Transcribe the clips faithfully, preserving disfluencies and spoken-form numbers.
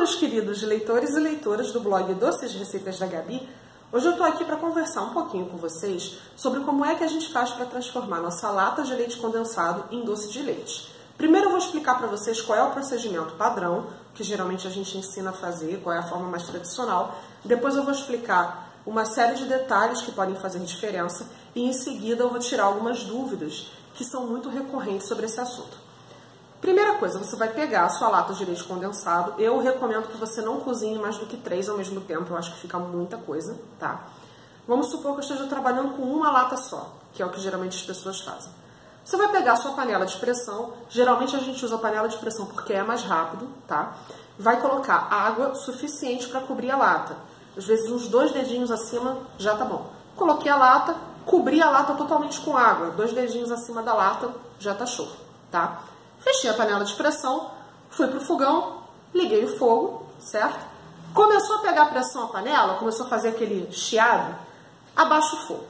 meus queridos leitores e leitoras do blog Doces Receitas da Gabi. Hoje eu tô aqui para conversar um pouquinho com vocês sobre como é que a gente faz para transformar nossa lata de leite condensado em doce de leite. Primeiro eu vou explicar para vocês qual é o procedimento padrão, que geralmente a gente ensina a fazer, qual é a forma mais tradicional. Depois eu vou explicar uma série de detalhes que podem fazer diferença e em seguida eu vou tirar algumas dúvidas que são muito recorrentes sobre esse assunto. Primeira coisa, você vai pegar a sua lata de leite condensado. Eu recomendo que você não cozinhe mais do que três ao mesmo tempo, eu acho que fica muita coisa, tá? Vamos supor que eu esteja trabalhando com uma lata só, que é o que geralmente as pessoas fazem. Você vai pegar a sua panela de pressão, geralmente a gente usa a panela de pressão porque é mais rápido, tá? Vai colocar água suficiente para cobrir a lata. Às vezes uns dois dedinhos acima já tá bom. Coloquei a lata, cobri a lata totalmente com água, dois dedinhos acima da lata já tá show, tá? Fechei a panela de pressão, fui pro fogão, liguei o fogo, certo? Começou a pegar pressão a panela, começou a fazer aquele chiado, abaixa o fogo.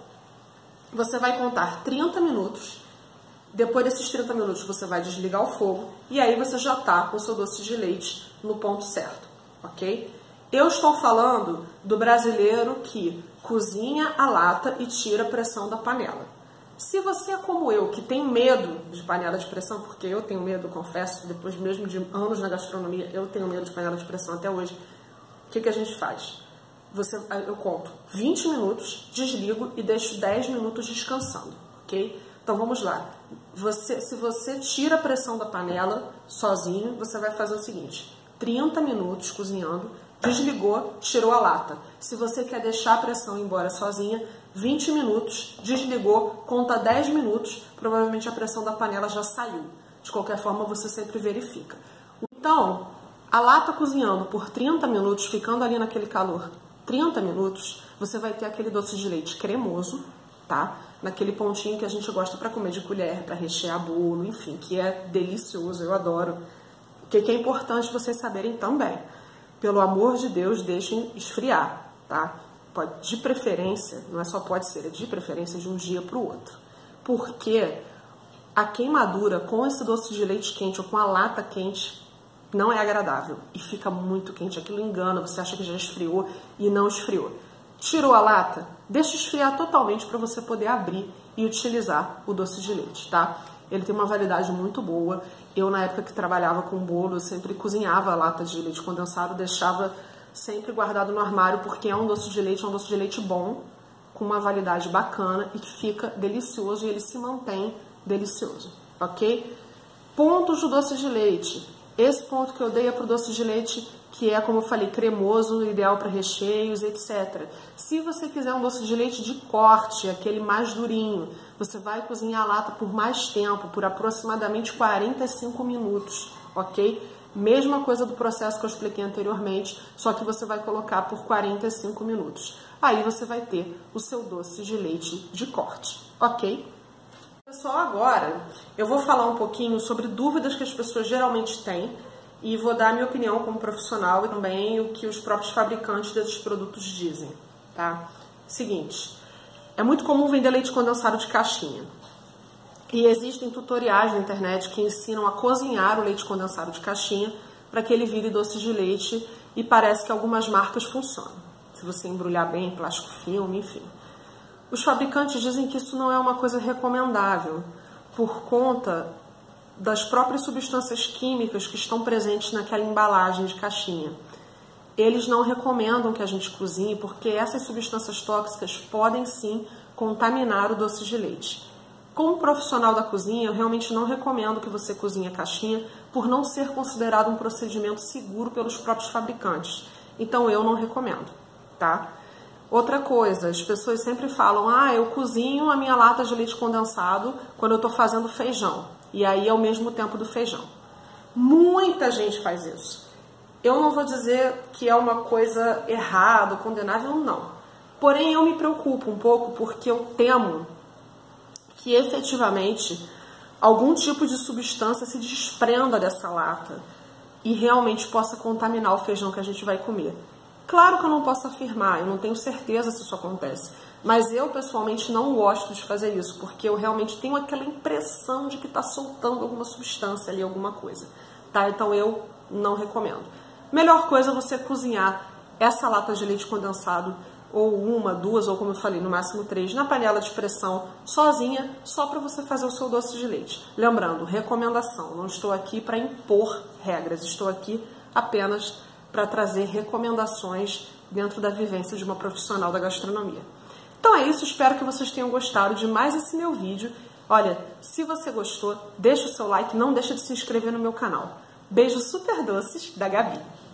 Você vai contar trinta minutos, depois desses trinta minutos você vai desligar o fogo e aí você já tá com o seu doce de leite no ponto certo, ok? Eu estou falando do brasileiro que cozinha a lata e tira a pressão da panela. Se você é como eu, que tem medo de panela de pressão, porque eu tenho medo, confesso, depois mesmo de anos na gastronomia, eu tenho medo de panela de pressão até hoje, o que, que a gente faz? Você, eu conto vinte minutos, desligo e deixo dez minutos descansando, ok? Então vamos lá. Você, se você tira a pressão da panela sozinho, você vai fazer o seguinte, trinta minutos cozinhando, desligou, tirou a lata. Se você quer deixar a pressão ir embora sozinha, vinte minutos, desligou, conta dez minutos, provavelmente a pressão da panela já saiu. De qualquer forma, você sempre verifica. Então, a lata cozinhando por trinta minutos, ficando ali naquele calor, trinta minutos, você vai ter aquele doce de leite cremoso, tá? Naquele pontinho que a gente gosta para comer de colher, para rechear bolo, enfim, que é delicioso, eu adoro. O que é importante vocês saberem também. Pelo amor de Deus, deixem esfriar, tá? Pode, de preferência, não é só pode ser, é de preferência de um dia para o outro. Porque a queimadura com esse doce de leite quente ou com a lata quente não é agradável. E fica muito quente, aquilo engana, você acha que já esfriou e não esfriou. Tirou a lata, deixa esfriar totalmente para você poder abrir e utilizar o doce de leite, tá? Ele tem uma validade muito boa. Eu, na época que trabalhava com bolo, eu sempre cozinhava a lata de leite condensado, deixava sempre guardado no armário, porque é um doce de leite, é um doce de leite bom, com uma validade bacana e que fica delicioso e ele se mantém delicioso, ok? Pontos do doce de leite. Esse ponto que eu dei é para o doce de leite que é, como eu falei, cremoso, ideal para recheios, etcétera. Se você quiser um doce de leite de corte, aquele mais durinho, você vai cozinhar a lata por mais tempo, por aproximadamente quarenta e cinco minutos, ok? Mesma coisa do processo que eu expliquei anteriormente, só que você vai colocar por quarenta e cinco minutos. Aí você vai ter o seu doce de leite de corte, ok? Pessoal, agora eu vou falar um pouquinho sobre dúvidas que as pessoas geralmente têm e vou dar a minha opinião como profissional e também o que os próprios fabricantes desses produtos dizem, tá? Seguinte, é muito comum vender leite condensado de caixinha. E existem tutoriais na internet que ensinam a cozinhar o leite condensado de caixinha para que ele vire doce de leite e parece que algumas marcas funcionam. Se você embrulhar bem, plástico filme, enfim. Os fabricantes dizem que isso não é uma coisa recomendável por conta das próprias substâncias químicas que estão presentes naquela embalagem de caixinha. Eles não recomendam que a gente cozinhe porque essas substâncias tóxicas podem sim contaminar o doce de leite. Como profissional da cozinha, eu realmente não recomendo que você cozinhe a caixinha por não ser considerado um procedimento seguro pelos próprios fabricantes. Então eu não recomendo, tá? Outra coisa, as pessoas sempre falam, ah, eu cozinho a minha lata de leite condensado quando eu estou fazendo feijão. E aí é o mesmo tempo do feijão. Muita gente faz isso. Eu não vou dizer que é uma coisa errada, condenável, não. Porém, eu me preocupo um pouco porque eu temo que efetivamente algum tipo de substância se desprenda dessa lata e realmente possa contaminar o feijão que a gente vai comer. Claro que eu não posso afirmar, eu não tenho certeza se isso acontece, mas eu pessoalmente não gosto de fazer isso, porque eu realmente tenho aquela impressão de que está soltando alguma substância ali, alguma coisa, tá? Então eu não recomendo. melhor coisa é você cozinhar essa lata de leite condensado, ou uma, duas, ou como eu falei, no máximo três, na panela de pressão, sozinha, só para você fazer o seu doce de leite. Lembrando, recomendação, não estou aqui para impor regras, estou aqui apenas para trazer recomendações dentro da vivência de uma profissional da gastronomia. Então é isso, espero que vocês tenham gostado de mais esse meu vídeo. Olha, se você gostou, deixa o seu like, não deixa de se inscrever no meu canal. Beijos super doces da Gabi.